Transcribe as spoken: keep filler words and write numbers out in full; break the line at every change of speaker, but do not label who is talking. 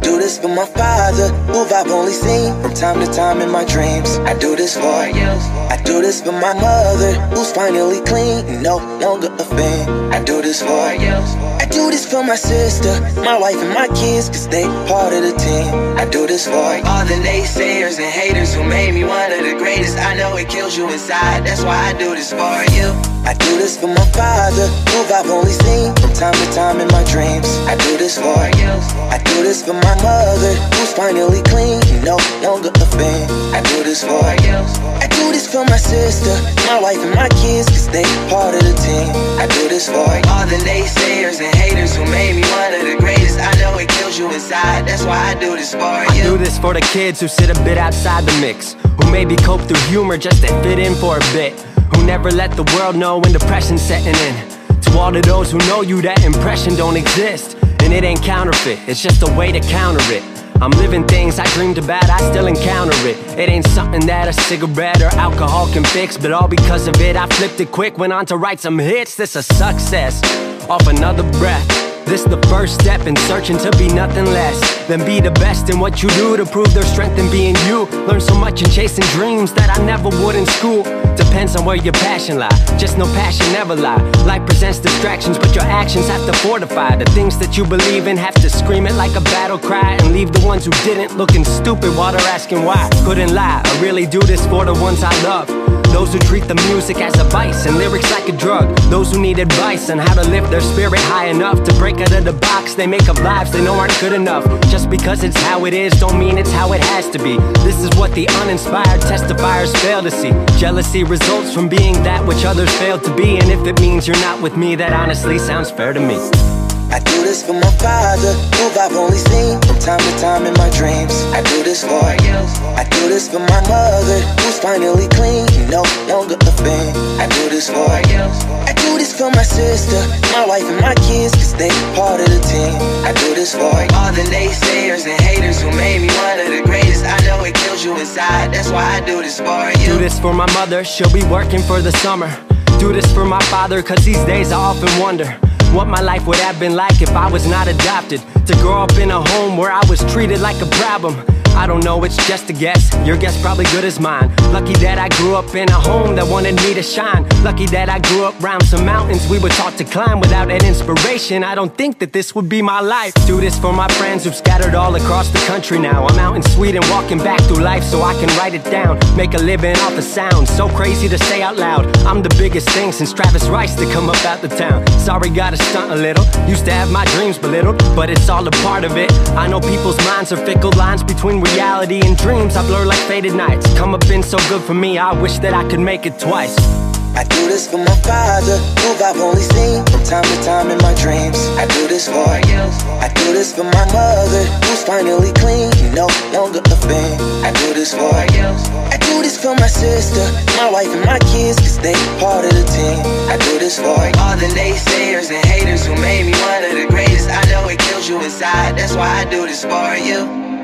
do this for my father, who I've only seen from time to time in my dreams. I do this for you. I do this for my mother, who's finally clean and no longer a fiend. I do this for you. I do this for my sister, my wife and my kids, cause they part of the team. I do this for all the naysayers and haters who made me one of the greatest. I know it kills you inside, that's why I do this for you. I do this for my father, who I've only seen from time to time in my dreams. I do this for you. I do this for my mother, who's finally clean and no longer a fiend. I do this for you. I do this for my sister, my wife and my kids, cause they part of the team. I do this for all the naysayers and haters who made me one of the greatest. I know it kills you inside, that's why I do this for you.
I do this for the kids who sit a bit outside the mix, who maybe cope through humor just to fit in for a bit, who never let the world know when depression's setting in. To all of those who know you, that impression don't exist, and it ain't counterfeit, it's just a way to counter it. I'm living things I dreamed about, I still encounter it. It ain't something that a cigarette or alcohol can fix, but all because of it I flipped it quick, went on to write some hits. This a success, off another breath. This the first step in searching to be nothing less than be the best in what you do, to prove their strength in being you. Learn so much in chasing dreams that I never would in school. Depends on where your passion lie, just no passion never lie. Life presents distractions, but your actions have to fortify the things that you believe in. Have to scream it like a battle cry, and leave the ones who didn't looking stupid while they're asking why. Couldn't lie, I really do this for the ones I love, those who treat the music as a vice and lyrics like a drug, those who need advice on how to lift their spirit high enough to break out of the box they make up lives they know aren't good enough. Just because it's how it is don't mean it's how it has to be. This is what the uninspired testifiers fail to see. Jealousy results from being that which others fail to be, and if it means you're not with me, that honestly sounds fair to me.
I do this for my father, who I've only seen from time to time in my dreams. I do this for you. I do this for my mother, who's finally clean and no longer a fiend. I do this for you. I do this for my sister, my wife and my kids, cause they part of the team. I do this for all the naysayers and haters who made me one of the greatest. I know it kills you inside, that's why I do this for you.
Do this for my mother, she'll be working for the summer. Do this for my father, cause these days I often wonder what my life would have been like if I was not adopted. To grow up in a home where I was treated like a problem, I don't know, it's just a guess. Your guess probably good as mine. Lucky that I grew up in a home that wanted me to shine. Lucky that I grew up around some mountains we were taught to climb. Without that inspiration, I don't think that this would be my life. Do this for my friends who've scattered all across the country now. I'm out in Sweden walking back through life so I can write it down. Make a living off the sound, so crazy to say out loud. I'm the biggest thing since Travis Rice to come up out the town. Sorry, gotta stunt a little. Used to have my dreams belittled, but it's all a part of it. I know people's minds are fickle, lines between reality and dreams I blur like faded nights. Come up been so good for me, I wish that I could make it twice.
I do this for my father, who I've only seen from time to time in my dreams. I do this for you. I do this for my mother, who's finally clean and no longer a fiend. I do this for you. I do this for my sister, my wife and my kids, cause they part of the team. I do this for all the naysayers and haters who made me one of the greatest. I know it kills you inside, that's why I do this for you.